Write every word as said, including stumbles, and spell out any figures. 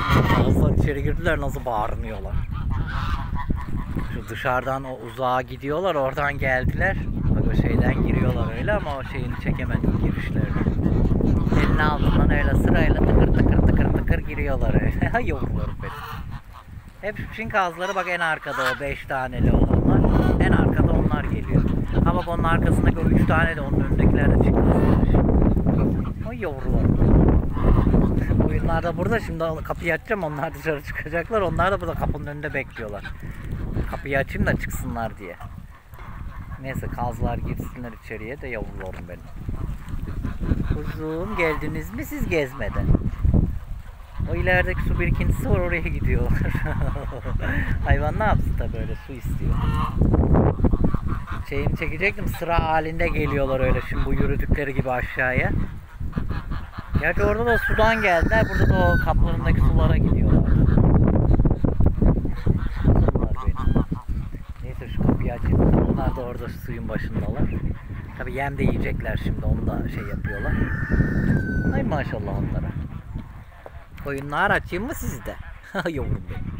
Kazlar içeri girdiler, nasıl bağırmıyorlar. Şu dışarıdan o uzağa gidiyorlar, oradan geldiler. Bak o şeyden giriyorlar öyle ama o şeyini çekemedim, girişlerini. Elin altından öyle sırayla tıkır tıkır tıkır tıkır giriyorlar öyle. Yavrularım benim. Hep Çin kazları bak en arkada, o beş taneli olanlar. En arkada onlar geliyor. Ama bak onun arkasındaki o üç tane de onun önündekiler de çıkmazlar. O yavrularım. Oyunlar da burada, şimdi kapıyı açacağım, onlar dışarı çıkacaklar. Onlar da burada kapının önünde bekliyorlar. Kapıyı açayım da çıksınlar diye. Neyse kazlar girsinler içeriye de yavrularım benim. Kuzum, geldiniz mi siz gezmeden? O ilerideki su birikintisi var, oraya gidiyorlar. Hayvan ne yapsın da böyle su istiyor. Şeyini çekecektim, sıra halinde geliyorlar öyle şimdi bu yürüdükleri gibi aşağıya. Gerçi orada da sudan geldiler, burada da o kaplarındaki sulara gidiyorlar. Neyse şu kapıyı açayım. Onlar da orada suyun başındalar. Tabi yem de yiyecekler şimdi, onu da şey yapıyorlar. Ay maşallah onlara. Koyunlar açayım mı sizde? Yavrum benim.